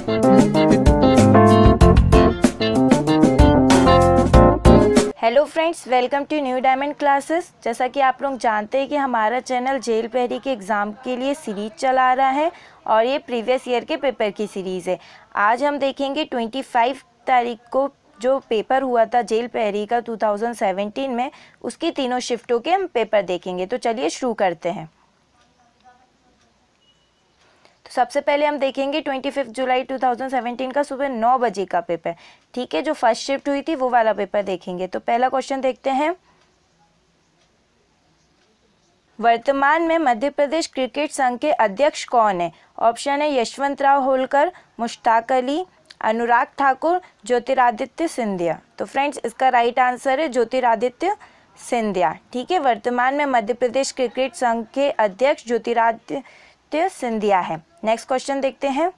Hello friends, welcome to new diamond classes. जैसा कि आप लोग जानते हैं कि हमारा चैनल जेल पहरी के एग्ज़ाम के लिए सीरीज चला रहा है और ये प्रीवियस ईयर के पेपर की सीरीज़ है। आज हम देखेंगे 25 तारीख को जो पेपर हुआ था जेल पहरी का 2017 में, उसकी तीनों शिफ्टों के हम पेपर देखेंगे। तो चलिए शुरू करते हैं। तो सबसे पहले हम देखेंगे 25 जुलाई 2017 का सुबह 9 बजे का पेपर। ठीक है, जो फर्स्ट शिफ्ट हुई थी वो वाला पेपर देखेंगे। तो पहला क्वेश्चन देखते हैं। वर्तमान में मध्य प्रदेश क्रिकेट संघ के अध्यक्ष कौन है? ऑप्शन है यशवंतराव होलकर, मुश्ताक अली, अनुराग ठाकुर, ज्योतिरादित्य सिंधिया। तो फ्रेंड्स, इसका राइट आंसर है ज्योतिरादित्य सिंधिया। ठीक है, वर्तमान में मध्य प्रदेश क्रिकेट संघ के अध्यक्ष ज्योतिरादित्य सिंधिया है। नेक्स्ट क्वेश्चन देखते हैं।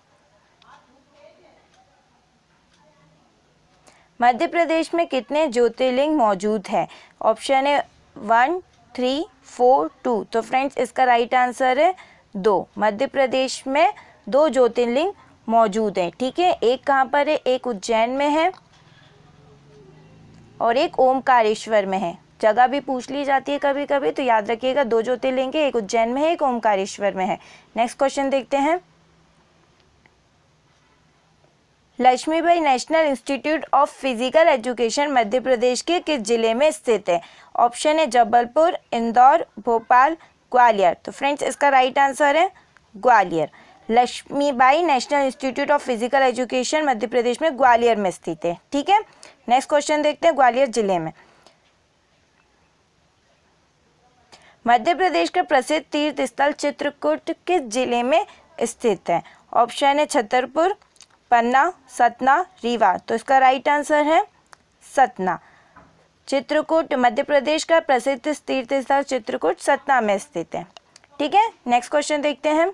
मध्य प्रदेश में कितने ज्योतिर्लिंग मौजूद हैं? ऑप्शन है 1, 3, 4, 2। तो फ्रेंड्स, इसका राइट आंसर है 2। मध्य प्रदेश में 2 ज्योतिर्लिंग मौजूद हैं। ठीक है, एक कहाँ पर है? एक उज्जैन में है और एक ओमकारेश्वर में है। जगह भी पूछ ली जाती है कभी कभी, तो याद रखिएगा 2 ज्योतिर्लिंग है, एक उज्जैन में है, एक ओमकारेश्वर में है। नेक्स्ट क्वेश्चन देखते हैं। Laxmibai national institute of physical education Madhya Pradesh के किस जिले में स्थित है? ऑप्शन है जबलपुर, इंदौर, भोपाल, ग्वालियर। तो फ्रेंड्स, इसका राइट आंसर है Gwalior. Laxmibai national institute of physical education Madhya Pradesh में ग्वालियर में स्थित है। ठीक है, नेक्स्ट क्वेश्चन देखते हैं। ग्वालियर जिले में मध्य प्रदेश का प्रसिद्ध तीर्थ स्थल चित्रकूट किस जिले में स्थित है? ऑप्शन है छतरपुर, पन्ना, सतना, रीवा। तो इसका राइट आंसर है सतना। चित्रकूट मध्य प्रदेश का प्रसिद्ध तीर्थ स्थल चित्रकूट सतना में स्थित है। ठीक है, नेक्स्ट क्वेश्चन देखते हैं।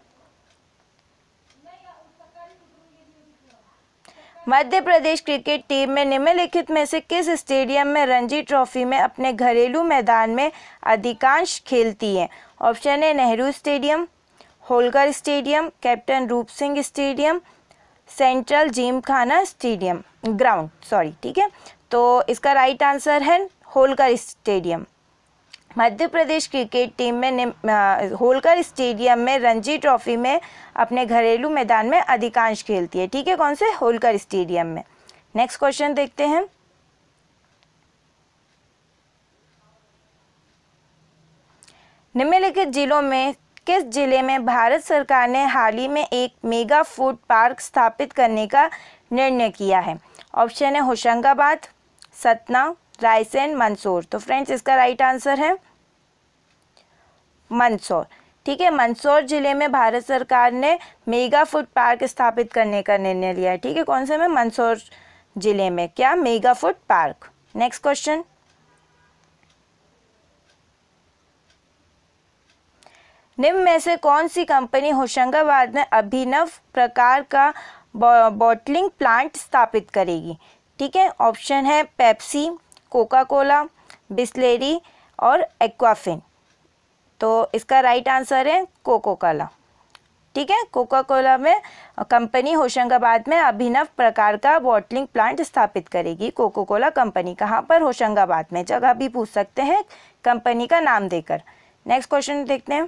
मध्य प्रदेश क्रिकेट टीम में निम्नलिखित में से किस स्टेडियम में रणजी ट्रॉफी में अपने घरेलू मैदान में अधिकांश खेलती है? ऑप्शन है Nehru stadium, Holkar stadium, captain Roop Singh stadium, central Gymkhana stadium ground. ठीक है, तो इसका राइट आंसर है Holkar stadium. Madhya Pradesh cricket team में होलकर स्टेडियम में रणजी ट्रॉफी में अपने घरेलू मैदान में अधिकांश खेलती है। ठीक है, कौन से? होलकर स्टेडियम में। नेक्स्ट क्वेश्चन देखते हैं। निम्नलिखित जिलों में किस जिले में भारत सरकार ने हाल ही में एक मेगा फूड पार्क स्थापित करने का निर्णय किया है? ऑप्शन है होशंगाबाद, सतना, रायसेन, मंदसौर। तो फ्रेंड्स, इसका राइट आंसर है मंदसौर। ठीक है, मंदसौर जिले में भारत सरकार ने मेगा फूड पार्क स्थापित करने का निर्णय लिया है। ठीक है, कौन से में? मंदसौर जिले में क्या? Mega food park. Next question. निम्न में से कौन सी कंपनी होशंगाबाद में अभिनव प्रकार का बॉटलिंग प्लांट स्थापित करेगी? ठीक है, ऑप्शन है पेप्सी, कोका कोला, बिस्लेरी और एक्वाफिन। तो इसका राइट आंसर है कोका कोला। ठीक है, कोका कोला में कंपनी होशंगाबाद में अभिनव प्रकार का बॉटलिंग प्लांट स्थापित करेगी। कोका कोला कंपनी कहाँ पर? होशंगाबाद में। जगह भी पूछ सकते हैं कंपनी का नाम देकर। नेक्स्ट क्वेश्चन देखते हैं।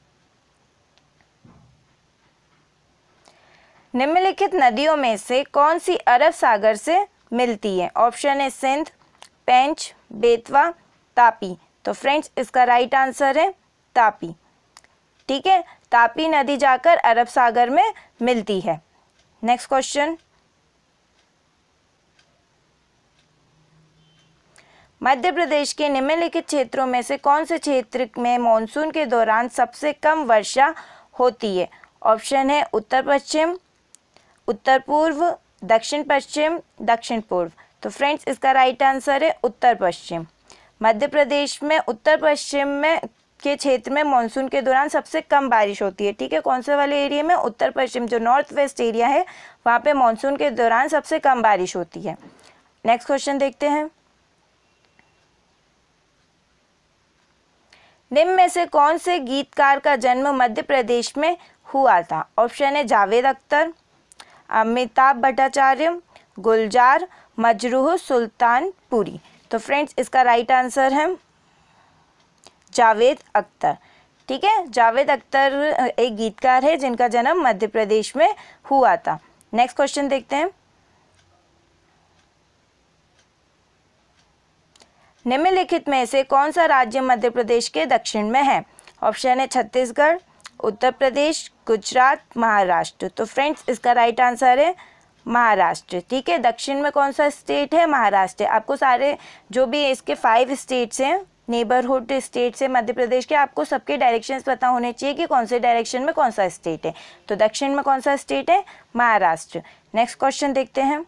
निम्नलिखित नदियों में से कौन सी अरब सागर से मिलती है? ऑप्शन है सिंध, पेंच, बेतवा, तापी। तो फ्रेंड्स, इसका राइट आंसर है तापी। ठीक है, तापी नदी जाकर अरब सागर में मिलती है। Next question. मध्य प्रदेश के निम्नलिखित क्षेत्रों में से कौन से क्षेत्र में मॉनसून के दौरान सबसे कम वर्षा होती है? ऑप्शन है उत्तर पश्चिम, उत्तर पूर्व, दक्षिण पश्चिम, दक्षिण पूर्व। तो फ्रेंड्स, इसका राइट आंसर है उत्तर पश्चिम। मध्य प्रदेश में उत्तर पश्चिम में के क्षेत्र में मानसून के दौरान सबसे कम बारिश होती है। ठीक है, कौन से वाले एरिया में? उत्तर पश्चिम, जो नॉर्थ वेस्ट एरिया है वहाँ पे मानसून के दौरान सबसे कम बारिश होती है। नेक्स्ट क्वेश्चन देखते हैं। निम्न में से कौन से गीतकार का जन्म मध्य प्रदेश में हुआ था? ऑप्शन है जावेद अख्तर, अमिताभ भट्टाचार्य, गुलजार, मजरूह सुल्तानपुरी। तो फ्रेंड्स इसका राइट आंसर है जावेद अख्तर। ठीक है, जावेद अख्तर एक गीतकार है जिनका जन्म मध्य प्रदेश में हुआ था। नेक्स्ट क्वेश्चन देखते हैं। निम्नलिखित में से कौन सा राज्य मध्य प्रदेश के दक्षिण में है? ऑप्शन है छत्तीसगढ़, उत्तर प्रदेश, गुजरात, महाराष्ट्र। तो फ्रेंड्स इसका राइट आंसर है महाराष्ट्र। ठीक है, दक्षिण में कौन सा स्टेट है? महाराष्ट्र। आपको सारे जो भी इसके 5 स्टेट्स हैं, नेबरहुड स्टेट्स है मध्य प्रदेश के, आपको सबके डायरेक्शंस पता होने चाहिए कि कौन से डायरेक्शन में कौन सा स्टेट है। तो दक्षिण में कौन सा स्टेट है? महाराष्ट्र। नेक्स्ट क्वेश्चन देखते हैं।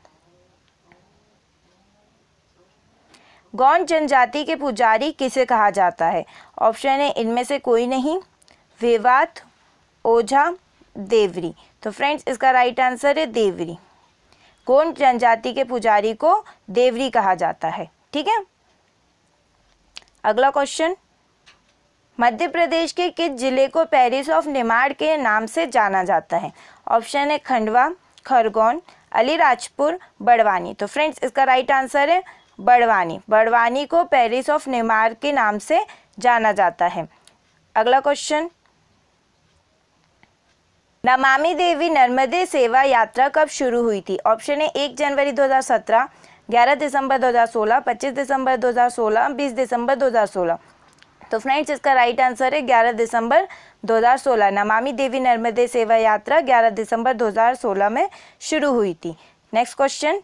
गौंड जनजाति के पुजारी किसे कहा जाता है? ऑप्शन है इनमें से कोई नहीं, वेवात, ओझा, देवरी। तो फ्रेंड्स इसका राइट आंसर है देवरी। गौंड जनजाति के पुजारी को देवरी कहा जाता है। ठीक है, अगला क्वेश्चन। मध्य प्रदेश के किस जिले को पेरिस ऑफ निमाड़ के नाम से जाना जाता है? ऑप्शन है खंडवा, खरगोन, अलीराजपुर, बड़वानी। तो फ्रेंड्स इसका राइट आंसर है बड़वानी। बड़वानी को पेरिस ऑफ निमाड़ के नाम से जाना जाता है। अगला क्वेश्चन। नमामि देवी नर्मदे सेवा यात्रा कब शुरू हुई थी? ऑप्शन है 1 जनवरी 2017, 11 दिसंबर 2016, 25 दिसंबर 2016, 20 दिसंबर 2016। तो फ्रेंड्स इसका राइट आंसर है 11 दिसंबर 2016। नमामि देवी नर्मदे सेवा यात्रा 11 दिसंबर 2016 में शुरू हुई थी। Next question.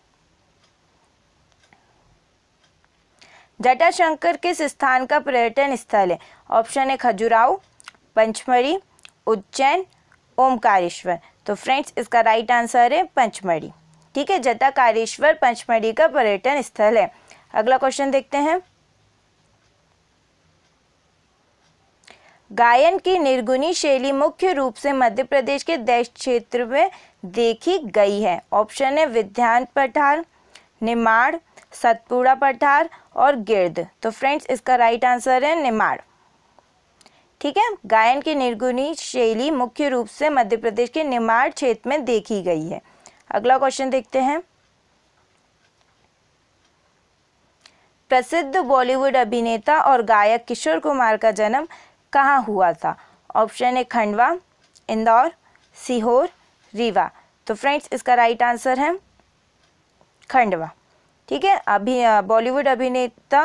जटाशंकर किस स्थान का पर्यटन स्थल है? ऑप्शन है खजुराहो, पंचमढ़ी, उज्जैन, ओमकारेश्वर। तो फ्रेंड्स इसका राइट आंसर है पंचमढ़ी। ठीक है, जटाकारेश्वर पंचमढ़ी का पर्यटन स्थल है। अगला क्वेश्चन देखते हैं। गायन की निर्गुणी शैली मुख्य रूप से मध्य प्रदेश के देश क्षेत्र में देखी गई है। ऑप्शन है विद्यान पठार, निमाड़, सतपुड़ा पठार और गिर्द। तो फ्रेंड्स इसका राइट आंसर है निमाड़। ठीक है, गायन की निर्गुणी शैली मुख्य रूप से मध्य प्रदेश के निमाड़ क्षेत्र में देखी गई है। अगला क्वेश्चन देखते हैं। प्रसिद्ध बॉलीवुड अभिनेता और गायक किशोर कुमार का जन्म कहाँ हुआ था? ऑप्शन है खंडवा, इंदौर, सीहोर, रीवा। तो फ्रेंड्स इसका राइट आंसर है खंडवा। ठीक है, अभी बॉलीवुड अभिनेता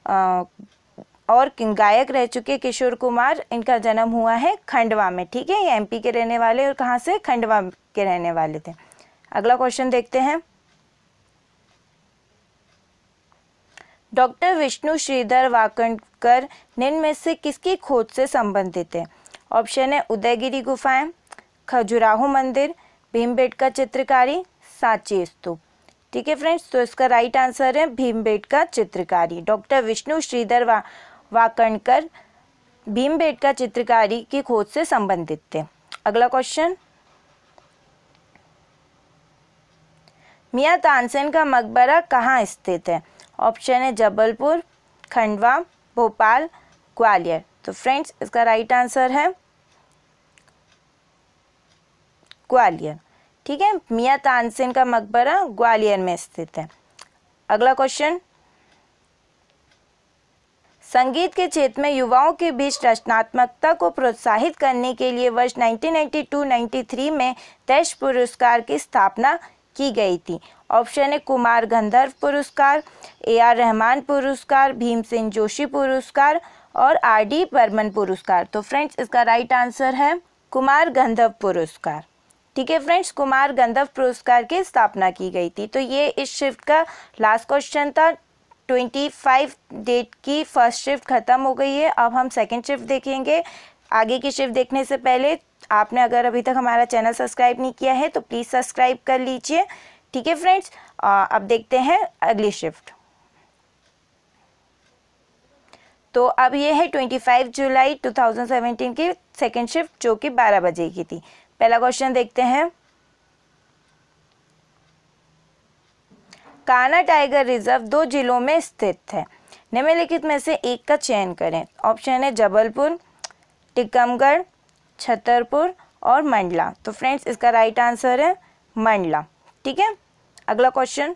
और गायक रह चुके किशोर कुमार, इनका जन्म हुआ है खंडवा में। ठीक है, ये एमपी के रहने वाले और कहाँ से? खंडवा के रहने वाले थे। अगला क्वेश्चन देखते हैं। डॉक्टर विष्णु श्रीधर वाकणकर निम्न में से किसकी खोज से संबंधित है? ऑप्शन है उदयगिरी गुफाएं, खजुराहो मंदिर, भीमबेटका चित्रकारी, सांची स्तूप। ठीक है फ्रेंड्स, तो इसका राइट आंसर है भीमबेटका चित्रकारी। डॉक्टर विष्णु श्रीधर वाकणकर भीमबेटका चित्रकारी की खोज से संबंधित थे। अगला क्वेश्चन। मियां तानसेन का मकबरा कहाँ स्थित है? ऑप्शन है जबलपुर, खंडवा, भोपाल, ग्वालियर। तो फ्रेंड्स इसका राइट आंसर है ग्वालियर। ठीक है, मियां तानसेन का मकबरा ग्वालियर में स्थित है। अगला क्वेश्चन। संगीत के क्षेत्र में युवाओं के बीच रचनात्मकता को प्रोत्साहित करने के लिए वर्ष 1992-93 में देश पुरस्कार की स्थापना की गई थी। ऑप्शन है कुमार गंधर्व पुरस्कार, AR रहमान पुरस्कार, भीमसेन जोशी पुरस्कार और RD बर्मन पुरस्कार। तो फ्रेंड्स इसका राइट आंसर है कुमार गंधर्व पुरस्कार। ठीक है फ्रेंड्स, कुमार गंधर्व पुरस्कार की स्थापना की गई थी। तो ये इस शिफ्ट का लास्ट क्वेश्चन था। 25 डेट की फर्स्ट शिफ्ट खत्म हो गई है। अब हम सेकंड शिफ्ट देखेंगे। आगे की शिफ्ट देखने से पहले आपने अगर अभी तक हमारा चैनल सब्सक्राइब नहीं किया है तो प्लीज़ सब्सक्राइब कर लीजिए। ठीक है फ्रेंड्स, अब देखते हैं अगली शिफ्ट। तो अब ये है 25 जुलाई 2017 की सेकंड शिफ्ट जो कि 12 बजे की थी। पहला क्वेश्चन देखते हैं। कान्हा टाइगर रिजर्व 2 जिलों में स्थित है। निम्नलिखित में से एक का चयन करें। ऑप्शन है जबलपुर, टीकमगढ़, छतरपुर और मंडला। तो फ्रेंड्स इसका राइट आंसर है मंडला। ठीक है, अगला क्वेश्चन,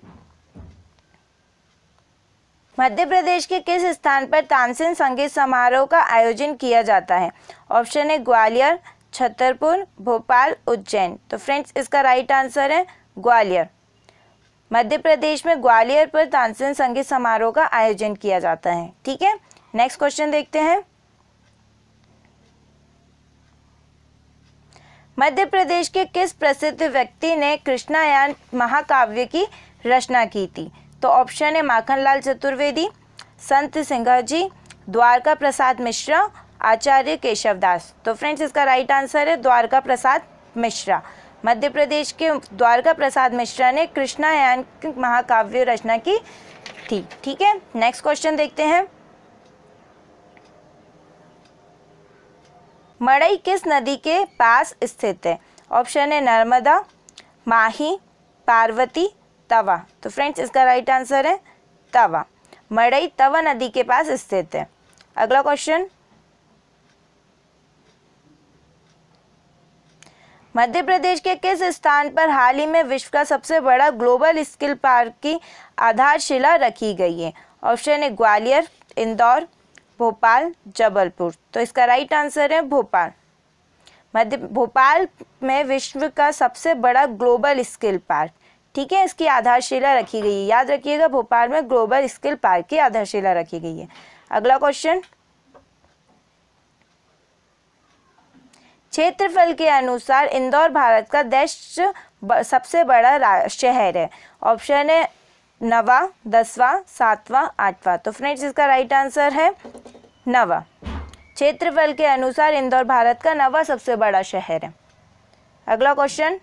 मध्य प्रदेश के किस स्थान पर तानसेन संगीत समारोह का आयोजन किया जाता है? ऑप्शन है ग्वालियर, छतरपुर, भोपाल, उज्जैन। तो फ्रेंड्स इसका राइट आंसर है ग्वालियर। मध्य प्रदेश में ग्वालियर पर तानसेन संगीत समारोह का आयोजन किया जाता है। ठीक है, नेक्स्ट क्वेश्चन देखते हैं। मध्य प्रदेश के किस प्रसिद्ध व्यक्ति ने कृष्णायन महाकाव्य की रचना की थी? तो ऑप्शन है माखनलाल चतुर्वेदी, संत सिंगाजी, द्वारका प्रसाद मिश्रा, आचार्य केशवदास। तो फ्रेंड्स इसका राइट आंसर है द्वारका प्रसाद मिश्रा। मध्य प्रदेश के द्वारका प्रसाद मिश्रा ने कृष्णायन महाकाव्य रचना की थी। ठीक है, नेक्स्ट क्वेश्चन देखते हैं। मड़ई किस नदी के पास स्थित है? ऑप्शन है नर्मदा, माही, पार्वती, तवा। तो फ्रेंड्स इसका राइट आंसर है तवा। मड़ई तवा नदी के पास स्थित है। अगला क्वेश्चन, मध्य प्रदेश के किस स्थान पर हाल ही में विश्व का सबसे बड़ा ग्लोबल स्किल पार्क की आधारशिला रखी गई है? ऑप्शन है ग्वालियर, इंदौर, भोपाल, जबलपुर। तो इसका राइट आंसर है भोपाल। भोपाल में विश्व का सबसे बड़ा ग्लोबल स्किल पार्क, ठीक है, इसकी आधारशिला रखी गई है। याद रखिएगा, भोपाल में ग्लोबल स्किल पार्क की आधारशिला रखी गई है। अगला क्वेश्चन, क्षेत्रफल के अनुसार इंदौर भारत का सबसे बड़ा शहर है। ऑप्शन है 9वां, 10वां, 7वां, 8वां। तो फ्रेंड्स इसका राइट आंसर है 9वां। क्षेत्रफल के अनुसार इंदौर भारत का 9वां सबसे बड़ा शहर है। अगला क्वेश्चन,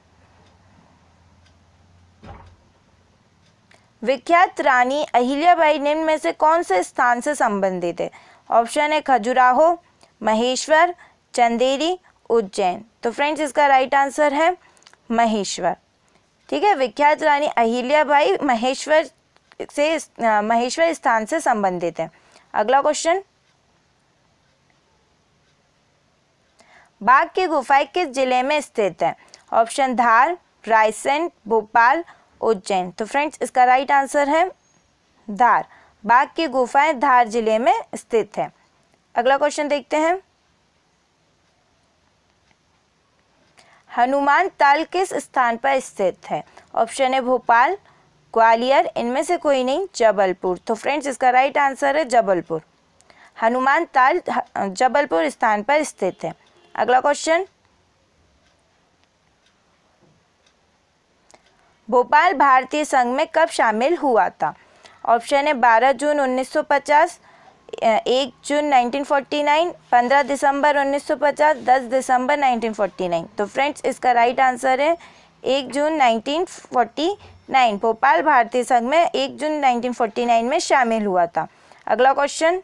विख्यात रानी अहिल्याबाई निम्न में से कौन से स्थान से संबंधित है? ऑप्शन है खजुराहो, महेश्वर, चंदेरी, उज्जैन। तो फ्रेंड्स इसका राइट आंसर है महेश्वर। ठीक है, विख्यात रानी अहिल्याबाई महेश्वर स्थान से संबंधित है। अगला क्वेश्चन, बाघ की गुफाएं किस जिले में स्थित है? ऑप्शन धार, रायसेन, भोपाल, उज्जैन। तो फ्रेंड्स इसका राइट आंसर है धार। बाघ की गुफाएं धार जिले में स्थित है। अगला क्वेश्चन देखते हैं, हनुमान ताल किस स्थान पर स्थित है? ऑप्शन है भोपाल, ग्वालियर, इनमें से कोई नहीं, जबलपुर। तो फ्रेंड्स इसका राइट आंसर है जबलपुर। हनुमान ताल जबलपुर स्थान पर स्थित है। अगला क्वेश्चन, भोपाल भारतीय संघ में कब शामिल हुआ था? ऑप्शन है 12 जून 1950, 1 जून 1949, 15 दिसंबर 1950, 10 दिसंबर 1949। तो फ्रेंड्स इसका राइट आंसर है 1 जून 1949। भोपाल भारतीय संघ में 1 जून 1949 में शामिल हुआ था। अगला क्वेश्चन,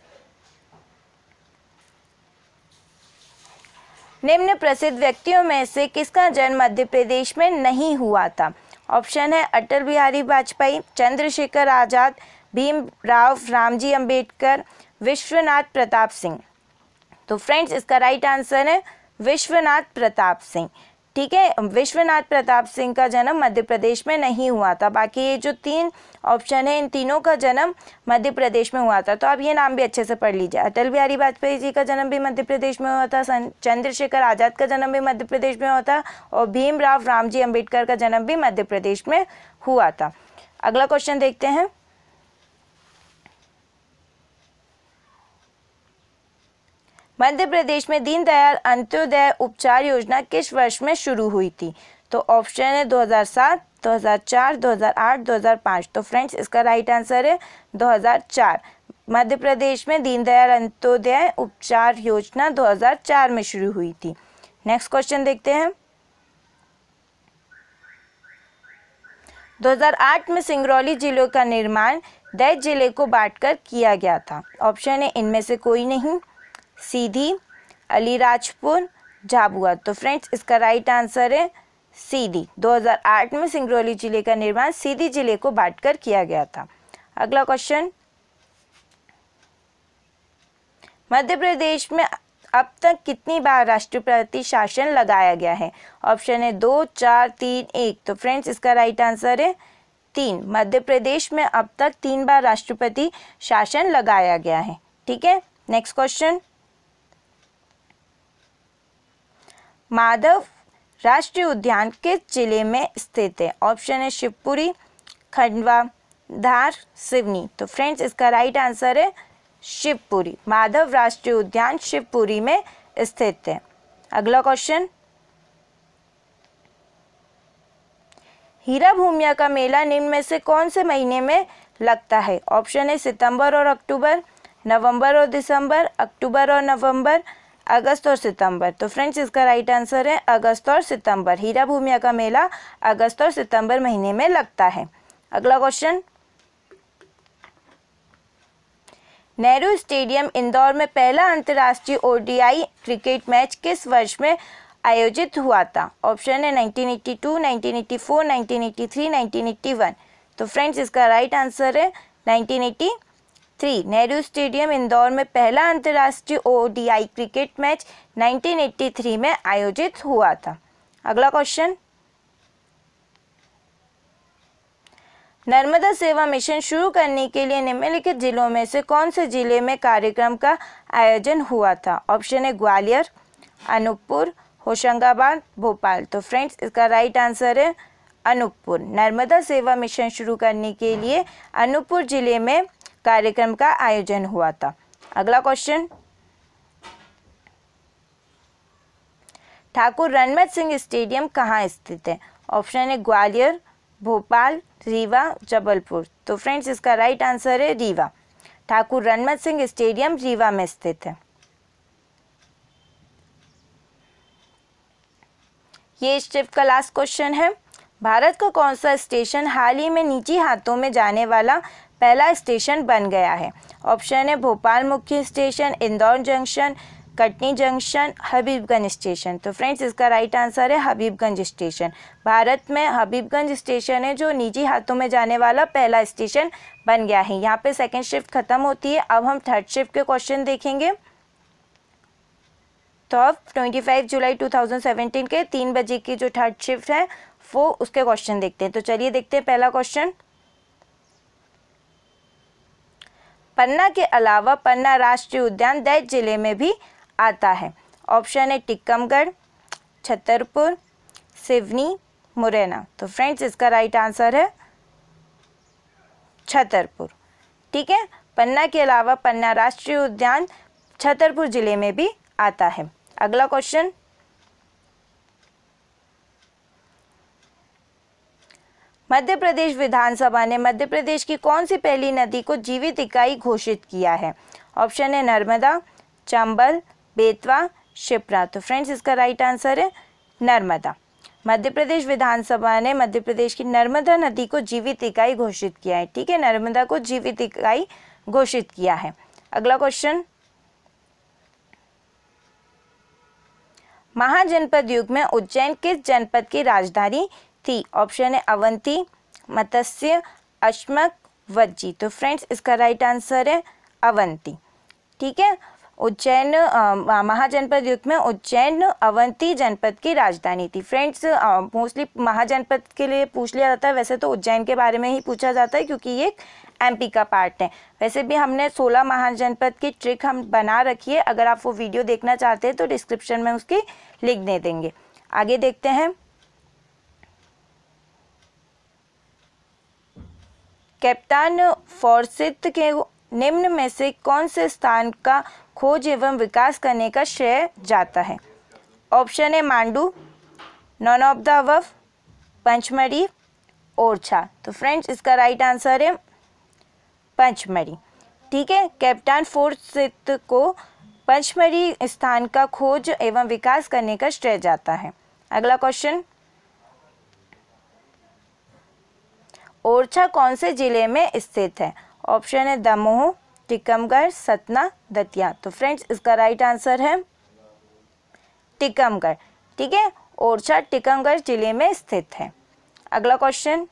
निम्न प्रसिद्ध व्यक्तियों में से किसका जन्म मध्य प्रदेश में नहीं हुआ था? ऑप्शन है अटल बिहारी वाजपेयी, चंद्रशेखर आजाद, भीमराव रामजी अंबेडकर, विश्वनाथ प्रताप सिंह। तो फ्रेंड्स इसका राइट आंसर है विश्वनाथ प्रताप सिंह। ठीक है, विश्वनाथ प्रताप सिंह का जन्म मध्य प्रदेश में नहीं हुआ था। बाकी ये जो 3 ऑप्शन है, इन तीनों का जन्म मध्य प्रदेश में हुआ था। तो आप ये नाम भी अच्छे से पढ़ लीजिए। अटल बिहारी वाजपेयी जी का जन्म भी मध्य प्रदेश में हुआ था, चंद्रशेखर आजाद का जन्म भी मध्य प्रदेश में हुआ था, और भीमराव रामजी अंबेडकर का जन्म भी मध्य प्रदेश में हुआ था। अगला क्वेश्चन देखते हैं, मध्य प्रदेश में दीनदयाल अंत्योदय उपचार योजना किस वर्ष में शुरू हुई थी? तो ऑप्शन है 2007, 2004, 2008, 2005। तो फ्रेंड्स इसका राइट आंसर है 2004। मध्य प्रदेश में दीनदयाल अंत्योदय उपचार योजना 2004 में शुरू हुई थी। नेक्स्ट क्वेश्चन देखते हैं, 2008 में सिंगरौली जिले का निर्माण 10 जिले को बांटकर किया गया था। ऑप्शन है इनमें से कोई नहीं, सीधी, अलीराजपुर, झाबुआ। तो फ्रेंड्स इसका राइट आंसर है सीधी। 2008 में सिंगरौली जिले का निर्माण सीधी जिले को बांटकर किया गया था। अगला क्वेश्चन, मध्य प्रदेश में अब तक कितनी बार राष्ट्रपति शासन लगाया गया है? ऑप्शन है 2, 4, 3, 1। तो फ्रेंड्स इसका राइट आंसर है 3। मध्य प्रदेश में अब तक 3 बार राष्ट्रपति शासन लगाया गया है। ठीक है, नेक्स्ट क्वेश्चन। माधव राष्ट्रीय उद्यान किस जिले में स्थित है? ऑप्शन है शिवपुरी, खंडवा, धार, सिवनी। तो फ्रेंड्स इसका राइट आंसर है शिवपुरी। माधव राष्ट्रीय उद्यान शिवपुरी में स्थित है। अगला क्वेश्चन। हीरा भूमिया का मेला निम्न में से कौन से महीने में लगता है? ऑप्शन है सितंबर और अक्टूबर, नवंबर और दिसंबर, अक्टूबर और नवंबर, अगस्त और सितंबर। तो फ्रेंड्स इसका राइट आंसर है अगस्त और सितंबर। हीरा भूमिया का मेला अगस्त और सितंबर महीने में लगता है। अगला क्वेश्चन। नेहरू स्टेडियम इंदौर में पहला अंतर्राष्ट्रीय ओडीआई क्रिकेट मैच किस वर्ष में आयोजित हुआ था? ऑप्शन है 1982, 1984, 1983, 1981। तो फ्रेंड्स इसका राइट आंसर है 1983। नेहरू स्टेडियम इंदौर में पहला अंतर्राष्ट्रीय ओडीआई क्रिकेट मैच 1983 में आयोजित हुआ था। अगला क्वेश्चन। नर्मदा सेवा मिशन शुरू करने के लिए निम्नलिखित जिलों में से कौन से जिले में कार्यक्रम का आयोजन हुआ था? ऑप्शन है ग्वालियर, अनूपपुर, होशंगाबाद, भोपाल। तो फ्रेंड्स इसका राइट आंसर है अनूपपुर। नर्मदा सेवा मिशन शुरू करने के लिए अनूपपुर जिले में कार्यक्रम का आयोजन हुआ था। अगला क्वेश्चन। ठाकुर रणमत सिंह स्टेडियम कहाँ स्थित है? ऑप्शन है ग्वालियर, भोपाल, रीवा, जबलपुर। तो फ्रेंड्स इसका राइट आंसर है रीवा। ठाकुर रणमत सिंह स्टेडियम रीवा में स्थित है। ये इस शिफ्ट का लास्ट क्वेश्चन है। भारत का कौन सा स्टेशन हाल ही में निजी हाथों में जाने वाला पहला स्टेशन बन गया है? ऑप्शन है भोपाल मुख्य station, Indore junction, Katni junction, Habibganj station. तो फ्रेंड्स इसका राइट आंसर है हबीबगंज स्टेशन। भारत में हबीबगंज स्टेशन है जो निजी हाथों में जाने वाला पहला स्टेशन बन गया है। यहाँ पे सेकंड शिफ्ट खत्म होती है। अब हम थर्ड शिफ्ट के क्वेश्चन देखेंगे। तो अब 25 जुलाई 2017 के 3 बजे की जो थर्ड शिफ्ट है वो उसके क्वेश्चन देखते हैं। तो चलिए देखते हैं पहला क्वेश्चन। पन्ना के अलावा पन्ना राष्ट्रीय उद्यान दैत जिले में भी आता है? ऑप्शन है टीकमगढ़, छतरपुर, सिवनी, मुरैना। तो फ्रेंड्स इसका राइट आंसर है छतरपुर। ठीक है, पन्ना के अलावा पन्ना राष्ट्रीय उद्यान छतरपुर जिले में भी आता है। अगला क्वेश्चन। मध्य प्रदेश विधानसभा ने मध्य प्रदेश की कौन सी पहली नदी को जीवित इकाई घोषित किया है? ऑप्शन है नर्मदा, चंबल, बेतवा, शिप्रा। तो फ्रेंड्स इसका राइट आंसर है नर्मदा। मध्य प्रदेश विधानसभा ने मध्य प्रदेश की नर्मदा नदी को जीवित इकाई घोषित किया है। ठीक है, नर्मदा को जीवित इकाई घोषित किया है। अगला क्वेश्चन। महाजनपद युग में उज्जैन किस जनपद की राजधानी थी? ऑप्शन है अवंती, मत्स्य, अश्मक, वज्जी। तो फ्रेंड्स इसका राइट आंसर है अवंती। ठीक है, उज्जैन महाजनपद युग में उज्जैन अवंती जनपद की राजधानी थी। फ्रेंड्स मोस्टली महाजनपद के लिए पूछ लिया जाता है, वैसे तो उज्जैन के बारे में ही पूछा जाता है क्योंकि ये एक एमपी का पार्ट है। वैसे भी हमने 16 महाजनपद की ट्रिक हम बना रखी है, अगर आप वो वीडियो देखना चाहते हैं तो डिस्क्रिप्शन में उसकी लिंक दे देंगे। आगे देखते हैं। कैप्टन फॉर्सिथ के निम्न में से कौन से स्थान का खोज एवं विकास करने का श्रेय जाता है? ऑप्शन है Mandu, none of the above, Pachmarhi, Orchha. तो फ्रेंड्स इसका राइट आंसर है पंचमढ़ी। ठीक है, कैप्टन फॉर्सिथ को पंचमढ़ी स्थान का खोज एवं विकास करने का श्रेय जाता है। अगला क्वेश्चन। ओरछा कौन से जिले में स्थित है? ऑप्शन है दमोह, टीकमगढ़, सतना, दतिया। तो फ्रेंड्स इसका राइट आंसर है टीकमगढ़। ठीक है, ओरछा टीकमगढ़ जिले में स्थित है। अगला क्वेश्चन।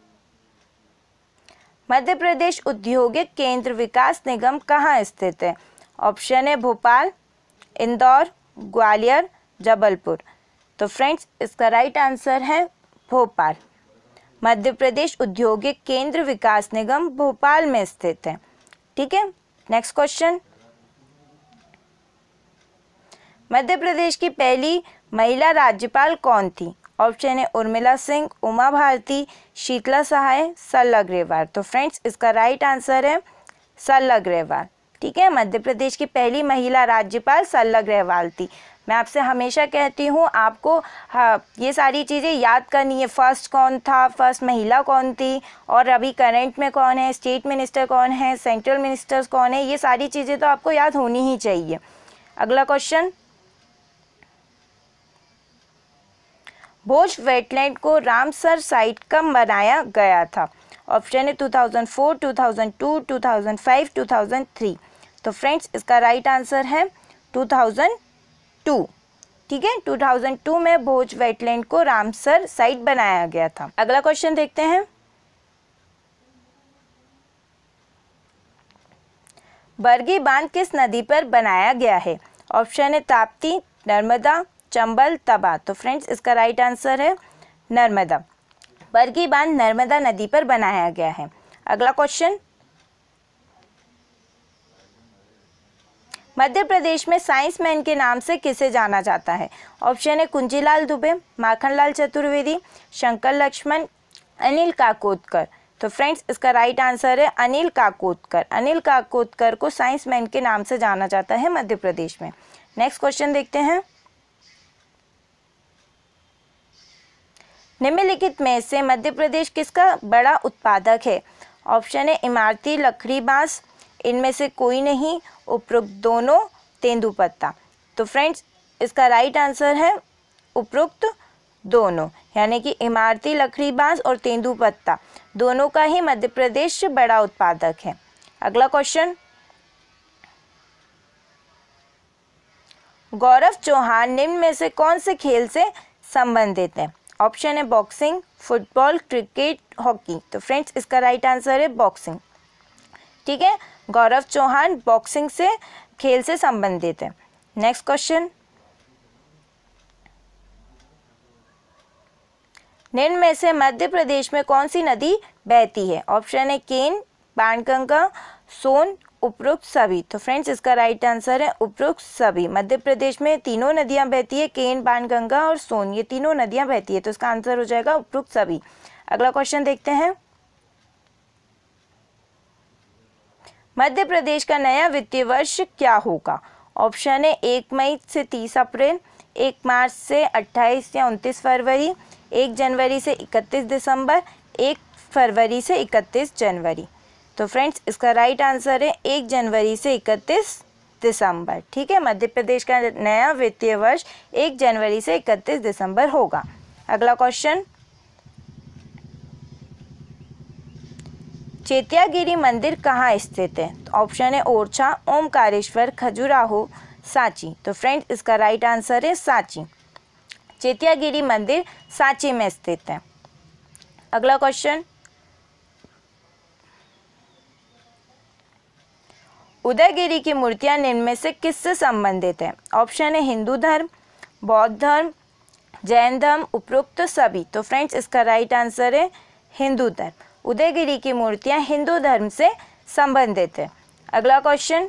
मध्य प्रदेश औद्योगिक केंद्र विकास निगम कहाँ स्थित है? ऑप्शन है भोपाल, इंदौर, ग्वालियर, जबलपुर। तो फ्रेंड्स इसका राइट आंसर है भोपाल। मध्य प्रदेश औद्योगिक केंद्र विकास निगम भोपाल में स्थित है। ठीक है, नेक्स्ट क्वेश्चन। मध्य प्रदेश की पहली महिला राज्यपाल कौन थी? ऑप्शन है उर्मिला सिंह, उमा भारती, शीतला सहाय, सरला ग्रेवाल। तो फ्रेंड्स इसका राइट आंसर है सरला ग्रेवाल। ठीक है, मध्य प्रदेश की पहली महिला राज्यपाल सरला ग्रेवाल थी। मैं आपसे हमेशा कहती हूँ आपको ये सारी चीज़ें याद करनी है। फर्स्ट कौन था, फर्स्ट महिला कौन थी, और अभी करंट में कौन है, स्टेट मिनिस्टर कौन है, सेंट्रल मिनिस्टर्स कौन है, ये सारी चीज़ें तो आपको याद होनी ही चाहिए। अगला क्वेश्चन, भोज वेटलैंड को रामसर साइट कब बनाया गया था? ऑप्शन है 2004, 2002, 2005, 2003। तो फ्रेंड्स इसका राइट आंसर है 2002। ठीक है, 2002 में भोज वेटलैंड को रामसर साइट बनाया गया था। अगला क्वेश्चन देखते हैं। बरगी बांध किस नदी पर बनाया गया है? ऑप्शन है ताप्ती, नर्मदा, चंबल, तबा। तो फ्रेंड्स इसका राइट आंसर है नर्मदा। बरगी बांध नर्मदा नदी पर बनाया गया है। अगला क्वेश्चन, मध्य प्रदेश में साइंसमैन के नाम से किसे जाना जाता है? ऑप्शन है कुंजीलाल दुबे, माखनलाल चतुर्वेदी, शंकर लक्ष्मण, अनिल काकोदकर। तो फ्रेंड्स इसका राइट आंसर है अनिल काकोदकर। अनिल काकोदकर को साइंसमैन के नाम से जाना जाता है मध्य प्रदेश में। नेक्स्ट क्वेश्चन देखते हैं। निम्नलिखित में से मध्य प्रदेश किसका बड़ा उत्पादक है? ऑप्शन है इमारती लकड़ी बांस, इनमें से कोई नहीं, उपरोक्त दोनों, तेंदुपत्ता। तो फ्रेंड्स इसका राइट आंसर है उपरोक्त दोनों, यानी कि इमारती लकड़ी बांस और तेंदुपत्ता दोनों का ही मध्य प्रदेश बड़ा उत्पादक है। अगला क्वेश्चन, गौरव चौहान निम्न में से कौन से खेल से संबंधित है? ऑप्शन है बॉक्सिंग, फुटबॉल, क्रिकेट, हॉकी। तो फ्रेंड्स इसका राइट आंसर है बॉक्सिंग। ठीक है, गौरव चौहान बॉक्सिंग से खेल से संबंधित है। नेक्स्ट क्वेश्चन, निम्न में से मध्य प्रदेश में कौन सी नदी बहती है? ऑप्शन है केन, बाणगंगा, सोन, उपरोक्त सभी। तो फ्रेंड्स इसका राइट आंसर है उपरोक्त सभी। मध्य प्रदेश में तीनों नदियां बहती है, केन, बाणगंगा और सोन, ये तीनों नदियां बहती है। तो इसका आंसर हो जाएगा उपरोक्त सभी। अगला क्वेश्चन देखते हैं। मध्य प्रदेश का नया वित्तीय वर्ष क्या होगा? ऑप्शन है 1 मई से 30 अप्रैल, 1 मार्च से 28 या 29 फरवरी, 1 जनवरी से 31 दिसंबर, 1 फरवरी से 31 जनवरी। तो फ्रेंड्स इसका राइट आंसर है 1 जनवरी से 31 दिसंबर। ठीक है, मध्य प्रदेश का नया वित्तीय वर्ष 1 जनवरी से 31 दिसंबर होगा। अगला क्वेश्चन, चैत्यागिरी मंदिर कहाँ स्थित है? ऑप्शन है ओरछा, ओमकारेश्वर, खजुराहो, सांची। तो फ्रेंड्स इसका राइट आंसर है सांची। चैत्यागिरी मंदिर सांची में स्थित है। अगला क्वेश्चन, उदयगिरी की मूर्तियां निम्न में से किससे संबंधित है? ऑप्शन है हिंदू धर्म, बौद्ध धर्म, जैन धर्म, उपरोक्त सभी। तो फ्रेंड्स इसका राइट आंसर है हिंदू धर्म। उदयगिरी की मूर्तियां हिंदू धर्म से संबंधित है। अगला क्वेश्चन,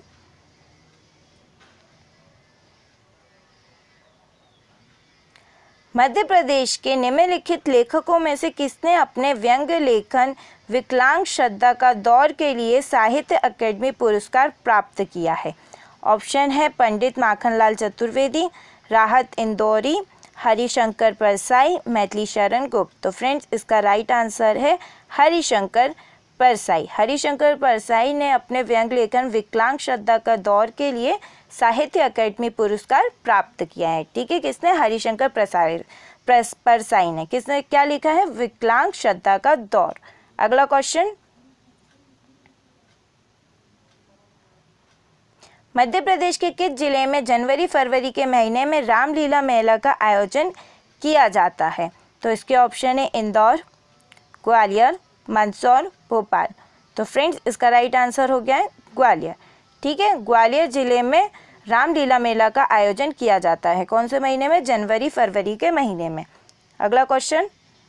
मध्य प्रदेश के निम्नलिखित लेखकों में से किसने अपने व्यंग लेखन विकलांग श्रद्धा का दौर के लिए साहित्य अकेडमी पुरस्कार प्राप्त किया है? ऑप्शन है पंडित माखनलाल चतुर्वेदी, राहत इंदौरी, हरिशंकर परसाई, मैथिली शरण गुप्त। तो फ्रेंड्स इसका राइट आंसर है हरिशंकर परसाई। हरिशंकर परसाई ने अपने व्यंग लेखन विकलांग श्रद्धा का दौर के लिए साहित्य अकेडमी पुरस्कार प्राप्त किया है। ठीक है, किसने? हरिशंकर परसाई ने। किसने क्या लिखा है? विकलांग श्रद्धा का दौर। अगला क्वेश्चन, मध्य प्रदेश के किस जिले में जनवरी फरवरी के महीने में रामलीला मेला का आयोजन किया जाता है? तो इसके ऑप्शन है इंदौर, ग्वालियर, मंदसौर, भोपाल। तो फ्रेंड्स इसका राइट आंसर हो गया है ग्वालियर। ठीक है। ग्वालियर जिले में रामलीला मेला का आयोजन किया जाता है, कौन से महीने में? जनवरी फरवरी के महीने में। अगला क्वेश्चन,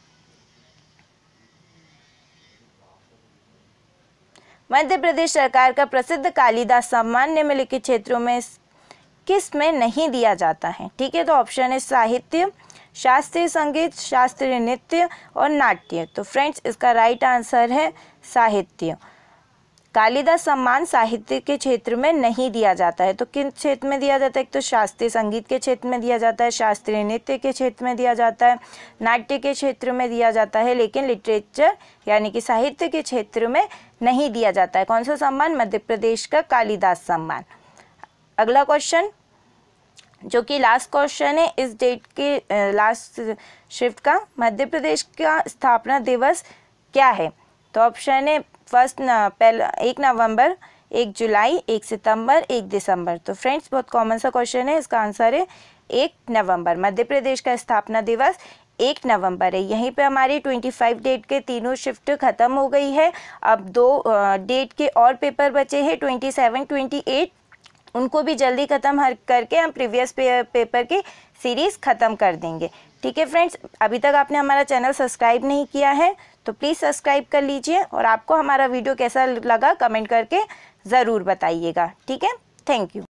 मध्य प्रदेश सरकार का प्रसिद्ध कालिदास सम्मान निम्नलिखित क्षेत्रों में किस में नहीं दिया जाता है? ठीक है, तो ऑप्शन है साहित्य, शास्त्रीय संगीत, शास्त्रीय नृत्य और नाट्य। तो फ्रेंड्स इसका राइट आंसर है साहित्य। कालिदास सम्मान साहित्य के क्षेत्र में नहीं दिया जाता है, तो किन क्षेत्र में दिया जाता है? एक तो शास्त्रीय संगीत के क्षेत्र में दिया जाता है, शास्त्रीय नृत्य के क्षेत्र में दिया जाता है, नाट्य के क्षेत्र में दिया जाता है, लेकिन लिटरेचर यानी कि साहित्य के क्षेत्र में नहीं दिया जाता है। कौन सा सम्मान? मध्य प्रदेश का कालिदास सम्मान। अगला क्वेश्चन, जो कि लास्ट क्वेश्चन है इस डेट के लास्ट शिफ्ट का, मध्य प्रदेश का स्थापना दिवस क्या है? तो ऑप्शन है पहला 1 नवंबर, 1 जुलाई, 1 सितंबर, 1 दिसंबर। तो फ्रेंड्स बहुत कॉमन सा क्वेश्चन है, इसका आंसर है 1 नवंबर। मध्य प्रदेश का स्थापना दिवस 1 नवंबर है। यहीं पे हमारी 25 डेट के तीनों शिफ्ट खत्म हो गई है। अब 2 डेट के और पेपर बचे हैं, 27, 28, उनको भी जल्दी ख़त्म करके हम प्रीवियस पेपर की सीरीज़ ख़त्म कर देंगे। ठीक है फ्रेंड्स, अभी तक आपने हमारा चैनल सब्सक्राइब नहीं किया है तो प्लीज़ सब्सक्राइब कर लीजिए, और आपको हमारा वीडियो कैसा लगा कमेंट करके ज़रूर बताइएगा। ठीक है, थैंक यू।